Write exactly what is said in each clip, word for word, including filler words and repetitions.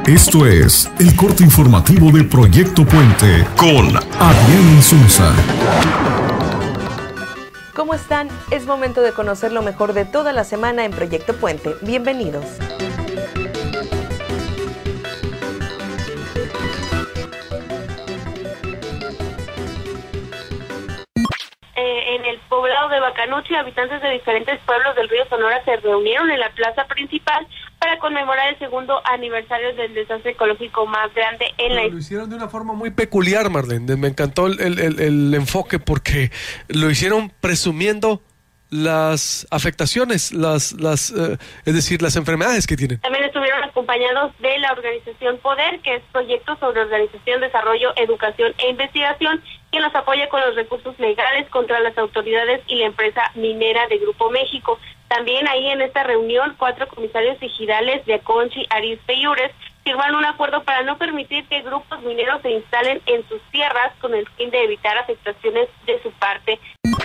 Esto es el corte informativo de Proyecto Puente con Adrián Insunza. ¿Cómo están? Es momento de conocer lo mejor de toda la semana en Proyecto Puente. Bienvenidos. En el poblado de Bacanuchi, habitantes de diferentes pueblos del río Sonora se reunieron en la plaza principal para conmemorar el segundo aniversario del desastre ecológico más grande en la historia. Lo hicieron de una forma muy peculiar, Marlene. Me encantó el, el, el, el enfoque porque lo hicieron presumiendo las afectaciones, las, las, uh, es decir, las enfermedades que tienen. También estuvieron acompañados de la organización Poder, que es Proyecto sobre Organización, Desarrollo, Educación e Investigación, quien los apoya con los recursos legales contra las autoridades y la empresa minera de Grupo México. También ahí en esta reunión, cuatro comisarios ejidales de Aconchi, Arizpe y Ures firmaron un acuerdo para no permitir que grupos mineros se instalen en sus tierras con el fin de evitar afectaciones de su parte.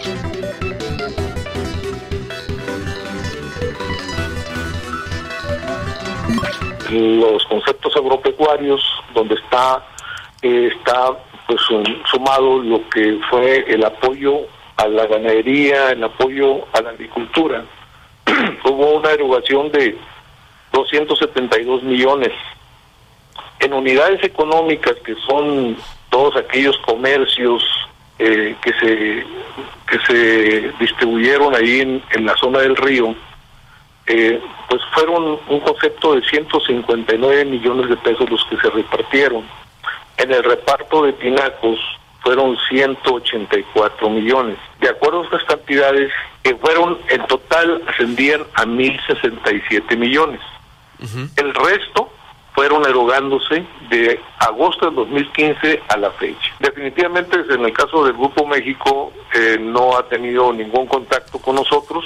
Los conceptos agropecuarios, donde está eh, está pues sumado lo que fue el apoyo a la ganadería, el apoyo a la agricultura. Hubo una erogación de doscientos setenta y dos millones. En unidades económicas, que son todos aquellos comercios eh, que se que se distribuyeron ahí en, en la zona del río, Eh, pues fueron un concepto de ciento cincuenta y nueve millones de pesos los que se repartieron. En el reparto de tinacos fueron ciento ochenta y cuatro millones. De acuerdo a estas cantidades, que fueron en total ascendían a mil sesenta y siete millones. Uh-huh. El resto fueron erogándose de agosto del dos mil quince a la fecha. Definitivamente, en el caso del Grupo México, eh, no ha tenido ningún contacto con nosotros.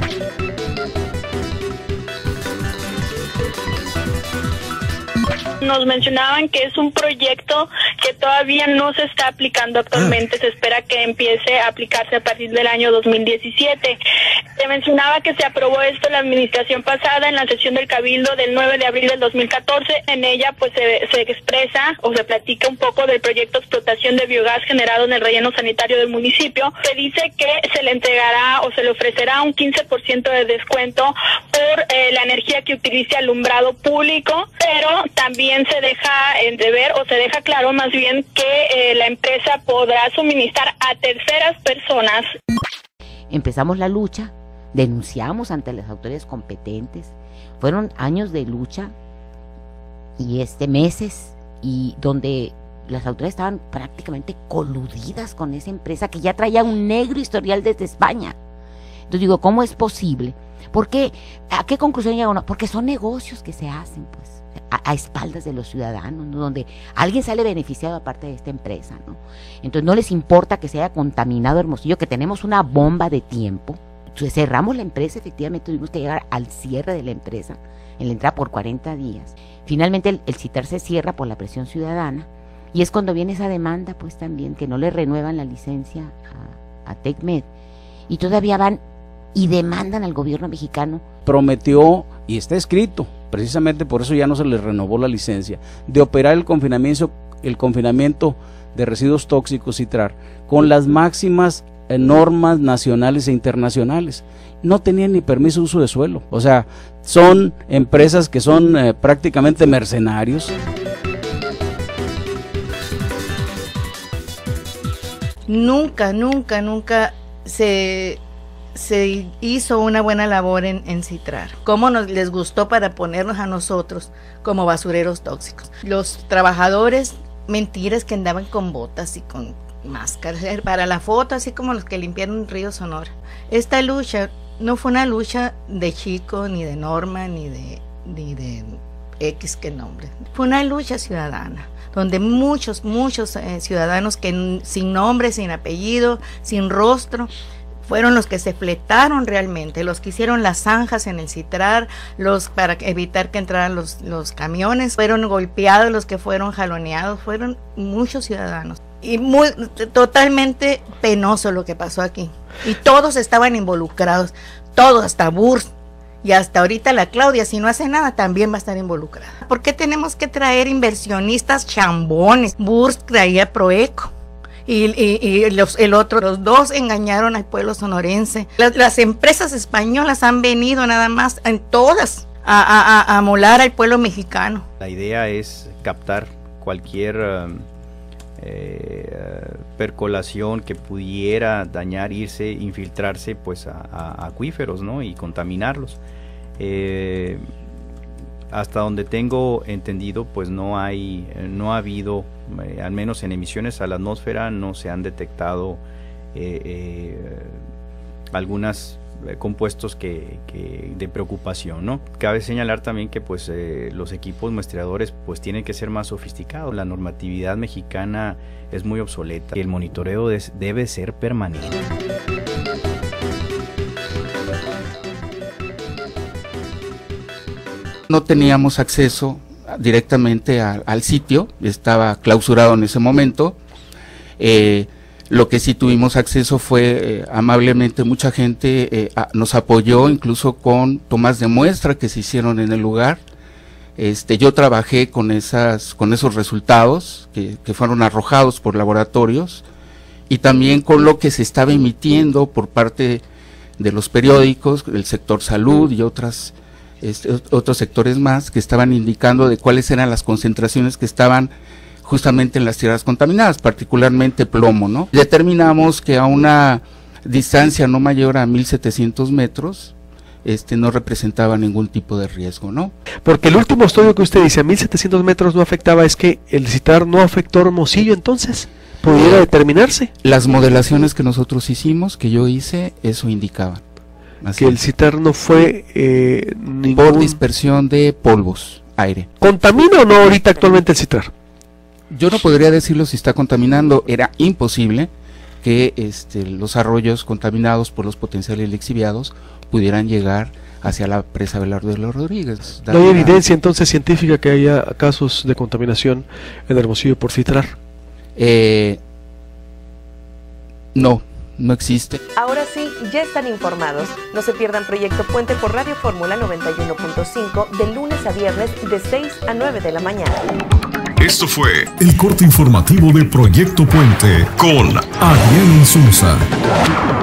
Nos mencionaban que es un proyecto que todavía no se está aplicando actualmente, se espera que empiece a aplicarse a partir del año dos mil diecisiete. Se mencionaba que se aprobó esto en la administración pasada, en la sesión del Cabildo del nueve de abril del dos mil catorce. En ella pues se, se expresa o se platica un poco del proyecto de explotación de biogás generado en el relleno sanitario del municipio. Se dice que se le entregará o se le ofrecerá un quince por ciento de descuento por eh, la energía que utilice alumbrado público, pero también se deja entrever o se deja claro más bien que eh, la empresa podrá suministrar a terceras personas. Empezamos la lucha, denunciamos ante las autoridades competentes, fueron años de lucha y este meses y donde las autoridades estaban prácticamente coludidas con esa empresa que ya traía un negro historial desde España. Entonces digo, ¿cómo es posible? ¿Por qué? ¿A qué conclusión llega uno? Porque son negocios que se hacen, pues, a, a espaldas de los ciudadanos, ¿no? Donde alguien sale beneficiado aparte de esta empresa, ¿no? Entonces no les importa que se haya contaminado Hermosillo, que tenemos una bomba de tiempo. Entonces cerramos la empresa, efectivamente tuvimos que llegar al cierre de la empresa, en la entrada por cuarenta días. Finalmente el, el CITAR se cierra por la presión ciudadana, y es cuando viene esa demanda, pues también, que no le renuevan la licencia a, a TecMed, y todavía van y demandan al gobierno mexicano. Prometió, y está escrito, precisamente por eso ya no se le renovó la licencia, de operar el confinamiento, el confinamiento de residuos tóxicos CITRAR con las máximas normas nacionales e internacionales. No tenían ni permiso de uso de suelo, o sea, son empresas que son eh, prácticamente mercenarios. Nunca, nunca, nunca se... se hizo una buena labor en, en CITRAR. Cómo nos les gustó para ponernos a nosotros como basureros tóxicos. Los trabajadores, mentiras, que andaban con botas y con máscaras para la foto, así como los que limpiaron el río Sonora. Esta lucha no fue una lucha de Chico, ni de Norma, ni de, ni de X que nombre. Fue una lucha ciudadana, donde muchos, muchos eh, ciudadanos que sin nombre, sin apellido, sin rostro, fueron los que se fletaron realmente, los que hicieron las zanjas en el CITRAR, los para evitar que entraran los, los camiones, fueron golpeados, los que fueron jaloneados, fueron muchos ciudadanos. Y muy totalmente penoso lo que pasó aquí. Y todos estaban involucrados, todos, hasta B U R S S, Y hasta ahorita la Claudia, si no hace nada, también va a estar involucrada. ¿Por qué tenemos que traer inversionistas chambones? Burs traía Proeco. Y, y, y los, el otro, los dos engañaron al pueblo sonorense. Las, las empresas españolas han venido nada más, en todas, a, a, a, a molar al pueblo mexicano. La idea es captar cualquier uh, eh, percolación que pudiera dañar, irse, infiltrarse pues a, a acuíferos, ¿no? Y contaminarlos. Eh, hasta donde tengo entendido, pues no hay, no ha habido, eh, al menos en emisiones a la atmósfera, no se han detectado eh, eh, algunos eh, compuestos que, que de preocupación, ¿no? Cabe señalar también que pues eh, los equipos muestreadores pues tienen que ser más sofisticados. La normatividad mexicana es muy obsoleta y el monitoreo des, debe ser permanente. No teníamos acceso directamente a, al sitio, estaba clausurado en ese momento. Eh, lo que sí tuvimos acceso fue eh, amablemente mucha gente eh, a, nos apoyó incluso con tomas de muestra que se hicieron en el lugar. Este, yo trabajé con esas, con esos resultados que, que fueron arrojados por laboratorios y también con lo que se estaba emitiendo por parte de los periódicos, del sector salud y otras Este, otros sectores más que estaban indicando de cuáles eran las concentraciones que estaban justamente en las tierras contaminadas, particularmente plomo, ¿no? Determinamos que a una distancia no mayor a mil setecientos metros este, no representaba ningún tipo de riesgo, ¿no? Porque el último estudio que usted dice, a mil setecientos metros no afectaba, es que el citrar no afectó a Hermosillo, entonces, ¿pudiera determinarse? Las modelaciones que nosotros hicimos, que yo hice, eso indicaban. Así que el citrar no fue eh, ningún... por dispersión de polvos, aire. ¿Contamina o no ahorita actualmente el citrar? Yo no podría decirlo si está contaminando, era imposible que este, los arroyos contaminados por los potenciales lixiviados pudieran llegar hacia la presa Abelardo de los Rodríguez. ¿No hay evidencia entonces científica que haya casos de contaminación en Hermosillo por citrar? Eh, no. No existe. Ahora sí, ya están informados. No se pierdan Proyecto Puente por Radio Fórmula noventa y uno punto cinco de lunes a viernes de seis a nueve de la mañana. Esto fue el corte informativo de Proyecto Puente con Adrián Insunza.